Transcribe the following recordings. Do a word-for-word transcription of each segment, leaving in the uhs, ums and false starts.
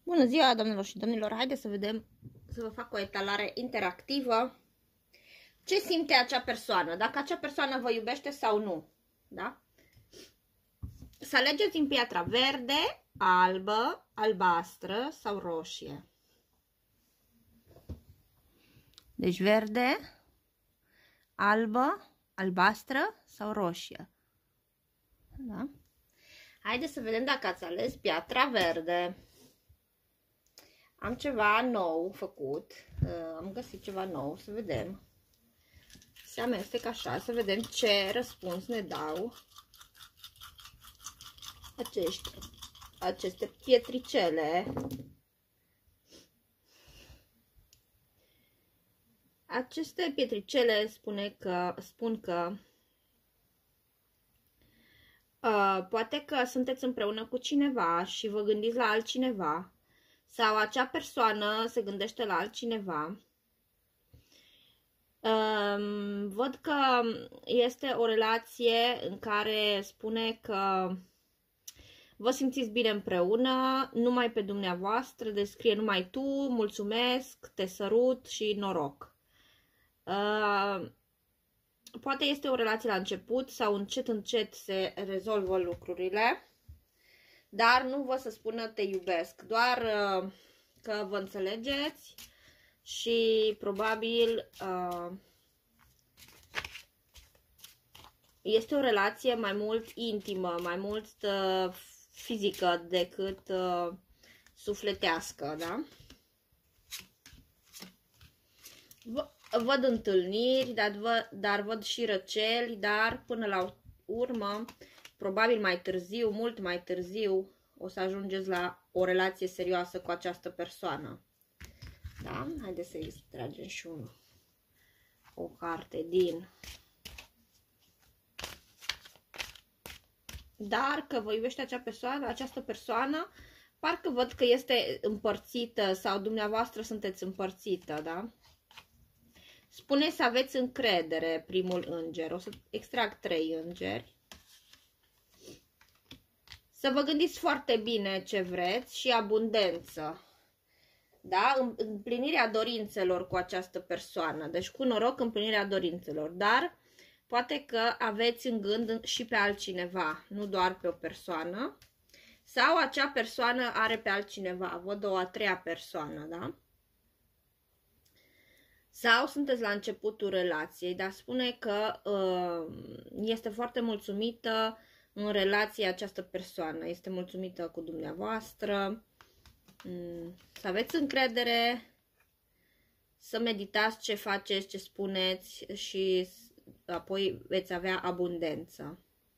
Bună ziua, doamnelor și domnilor! Haideți să vedem, să vă fac o etalare interactivă. Ce simte acea persoană? Dacă acea persoană vă iubește sau nu. Da? Să alegeți în piatra verde, albă, albastră sau roșie. Deci verde, albă, albastră sau roșie. Da? Haideți să vedem dacă ați ales piatra verde. Am ceva nou făcut, am găsit ceva nou, să vedem. Se amestec așa, să vedem ce răspuns ne dau acești, aceste pietricele. Aceste pietricele spune că, spun că uh, poate că sunteți împreună cu cineva și vă gândiți la altcineva. Sau acea persoană se gândește la altcineva. Um, văd că este o relație în care spune că vă simțiți bine împreună, numai pe dumneavoastră, descrie numai tu, mulțumesc, te sărut și noroc. Uh, poate este o relație la început sau încet încet se rezolvă lucrurile. Dar nu vă să spună te iubesc, doar uh, că vă înțelegeți și probabil uh, este o relație mai mult intimă, mai mult uh, fizică decât uh, sufletească, da? V văd întâlniri, dar, vă, dar văd și răceli, dar până la urmă probabil mai târziu, mult mai târziu, o să ajungeți la o relație serioasă cu această persoană. Da? Haideți să extragem și un, o carte din... Dar că vă iubește acea persoană, această persoană, parcă văd că este împărțită sau dumneavoastră sunteți împărțită, da? Spune să aveți încredere, primul înger. O să extrag trei îngeri. Să vă gândiți foarte bine ce vreți și abundență. Da? Împlinirea dorințelor cu această persoană. Deci cu noroc împlinirea dorințelor. Dar poate că aveți în gând și pe altcineva. Nu doar pe o persoană. Sau acea persoană are pe altcineva. Văd o a treia persoană. Da? Sau sunteți la începutul relației. Dar spune că uh, este foarte mulțumită în relație această persoană, este mulțumită cu dumneavoastră, să aveți încredere, să meditați ce faceți, ce spuneți și apoi veți avea abundență.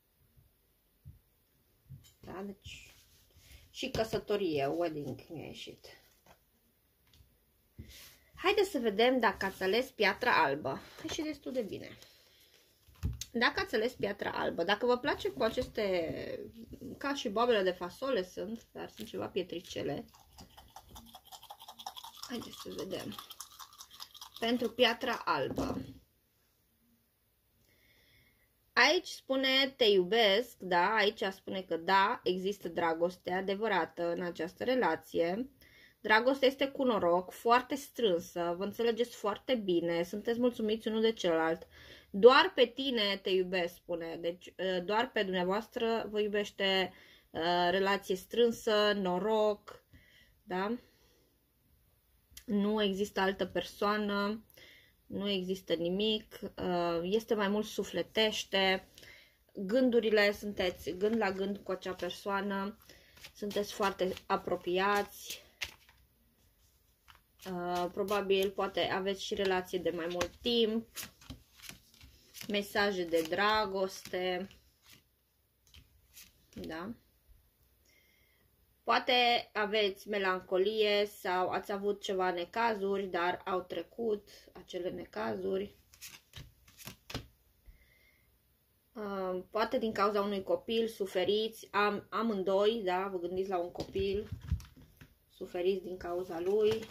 Da? Deci, și căsătorie, wedding mi-a ieșit. Haideți să vedem dacă ați ales piatra albă. A ieșit destul de bine. Dacă ați ales piatra albă, dacă vă place cu aceste, ca și boabele de fasole sunt, dar sunt ceva pietricele. Haideți să vedem. Pentru piatra albă. Aici spune te iubesc, da, aici spune că da, există dragoste adevărată în această relație. Dragostea este cu noroc, foarte strânsă, vă înțelegeți foarte bine, sunteți mulțumiți unul de celălalt. Doar pe tine te iubesc, spune. Deci doar pe dumneavoastră vă iubește, uh, relație strânsă, noroc, da? Nu există altă persoană, nu există nimic, uh, este mai mult sufletește, gândurile, sunteți gând la gând cu acea persoană, sunteți foarte apropiați, uh, probabil poate aveți și relație de mai mult timp. Mesaje de dragoste, da? Poate aveți melancolie sau ați avut ceva necazuri, dar au trecut acele necazuri. Poate din cauza unui copil suferiți, am, amândoi, da? Vă gândiți la un copil, suferiți din cauza lui.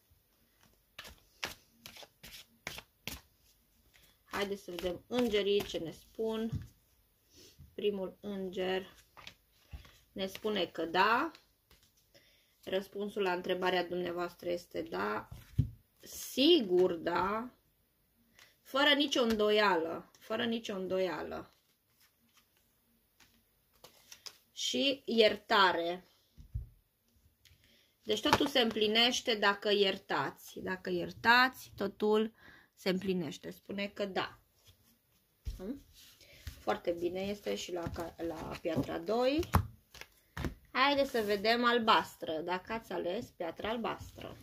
Haideți să vedem îngerii ce ne spun. Primul înger ne spune că da, Răspunsul la întrebarea dumneavoastră este da. Sigur, da. Fără nicio îndoială. Fără nicio îndoială. Și iertare. Deci totul se împlinește dacă iertați. Dacă iertați, totul se împlinește. Spune că da. Foarte bine. Este și la, la piatra doi. Haideți să vedem albastră. Dacă ați ales piatra albastră.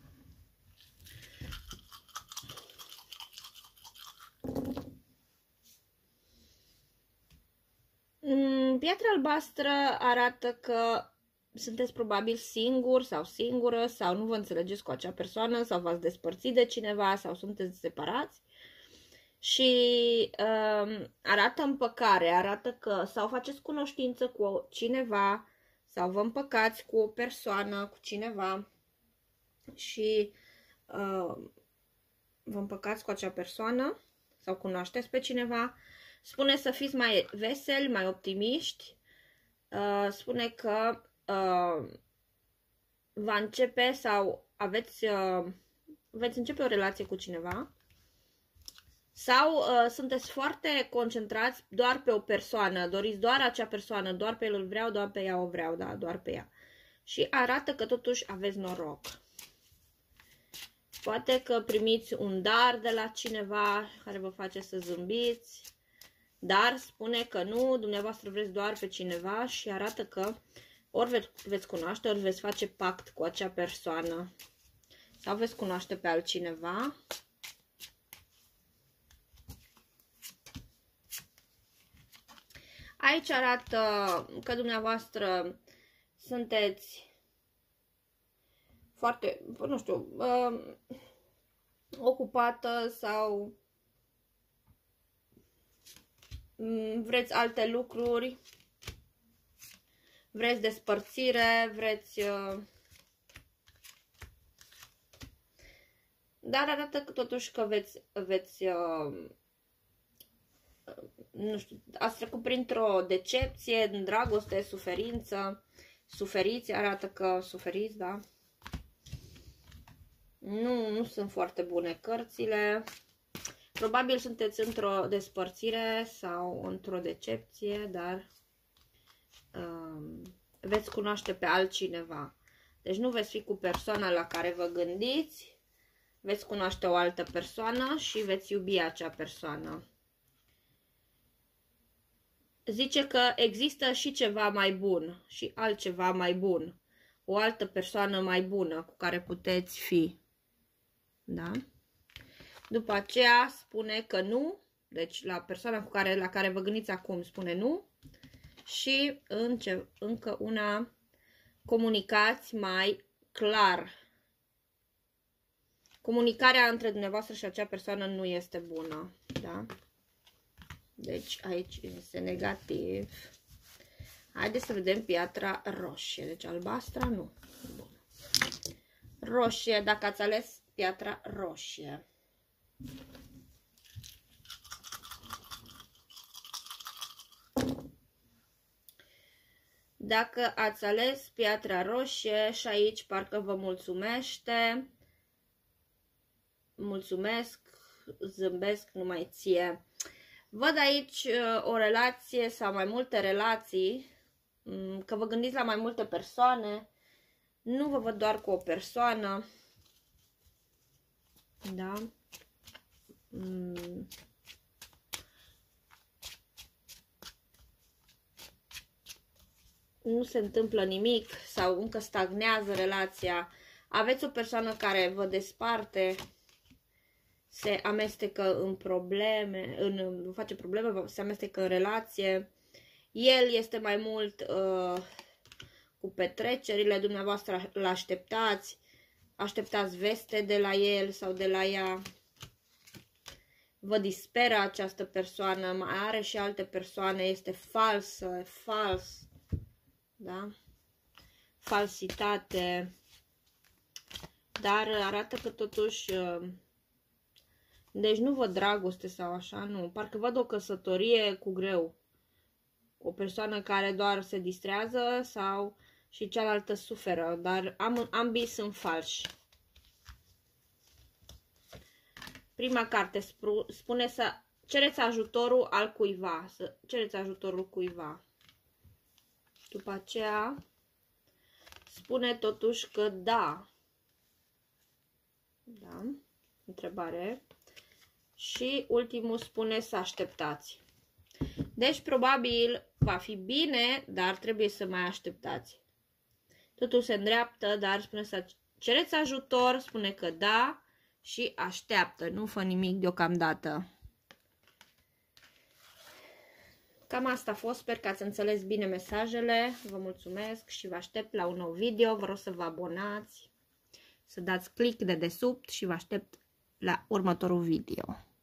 Piatra albastră arată că sunteți probabil singur sau singură sau nu vă înțelegeți cu acea persoană sau v-ați despărțit de cineva sau sunteți separați și um, arată împăcare, arată că sau faceți cunoștință cu cineva sau vă împăcați cu o persoană, cu cineva și uh, vă împăcați cu acea persoană sau cunoașteți pe cineva. Spune să fiți mai veseli, mai optimiști. Uh, spune că uh, va începe sau aveți, uh, veți începe o relație cu cineva. Sau uh, sunteți foarte concentrați doar pe o persoană, doriți doar acea persoană, doar pe el îl vreau, doar pe ea o vreau, da, doar pe ea. Și arată că totuși aveți noroc. Poate că primiți un dar de la cineva care vă face să zâmbiți. Dar spune că nu, dumneavoastră vreți doar pe cineva și arată că ori veți, veți cunoaște, ori veți face pact cu acea persoană sau veți cunoaște pe altcineva. Aici arată că dumneavoastră sunteți foarte, nu știu, uh, ocupată sau vreți alte lucruri, vreți despărțire, vreți... Dar arată că totuși că veți, veți nu știu, ați trecut printr-o decepție, dragoste, suferință, suferiți, arată că suferiți, da? Nu, nu sunt foarte bune cărțile. Probabil sunteți într-o despărțire sau într-o decepție, dar um, veți cunoaște pe altcineva. Deci nu veți fi cu persoana la care vă gândiți, veți cunoaște o altă persoană și veți iubi acea persoană. Zice că există și ceva mai bun și altceva mai bun. O altă persoană mai bună cu care puteți fi. Da? După aceea spune că nu, deci la persoana cu care, la care vă gândiți acum spune nu și înce, încă una, comunicați mai clar. Comunicarea între dumneavoastră și acea persoană nu este bună, da? Deci aici este negativ. Haideți să vedem piatra roșie, deci albastra nu. Bun. Roșie, dacă ați ales piatra roșie. Dacă ați ales piatra roșie și aici parcă vă mulțumește, mulțumesc, zâmbesc numai ție. Văd aici o relație sau mai multe relații, că vă gândiți la mai multe persoane, nu vă văd doar cu o persoană, da? Mm. Nu se întâmplă nimic sau încă stagnează relația. Aveți o persoană care vă desparte, se amestecă în probleme, în, vă face probleme, se amestecă în relație. El este mai mult uh, cu petrecerile, dumneavoastră îl așteptați, așteptați veste de la el sau de la ea. Vă disperă această persoană, mai are și alte persoane, este falsă, fals, da? Falsitate, dar arată că totuși, deci nu văd dragoste sau așa, nu, parcă văd o căsătorie cu greu, o persoană care doar se distrează sau și cealaltă suferă, dar am, ambii sunt falși. Prima carte spune să cereți ajutorul al cuiva, să cereți ajutorul cuiva. După aceea spune totuși că da. Da, întrebare. Și ultimul spune să așteptați. Deci probabil va fi bine, dar trebuie să mai așteptați. Totul se îndreaptă, dar spune să cereți ajutor, spune că da și așteaptă, nu fă nimic deocamdată. Cam asta a fost, sper că ați înțeles bine mesajele, vă mulțumesc și vă aștept la un nou video, vă rog să vă abonați, să dați click de desubt și vă aștept la următorul video.